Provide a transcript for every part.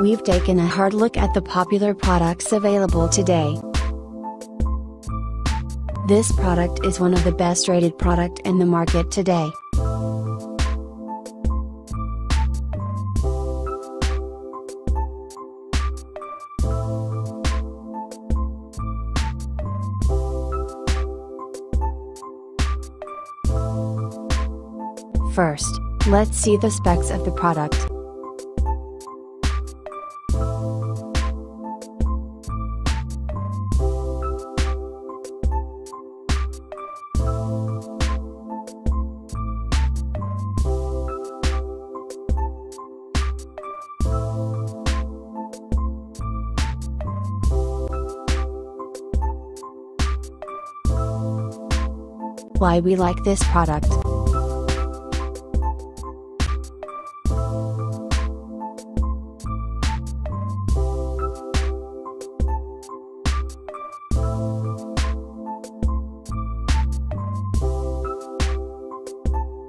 we've taken a hard look at the popular products available today. This product is one of the best rated product in the market today. First, let's see the specs of the product. Why we like this product.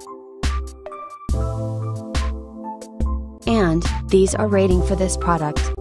And, these are rating for this product.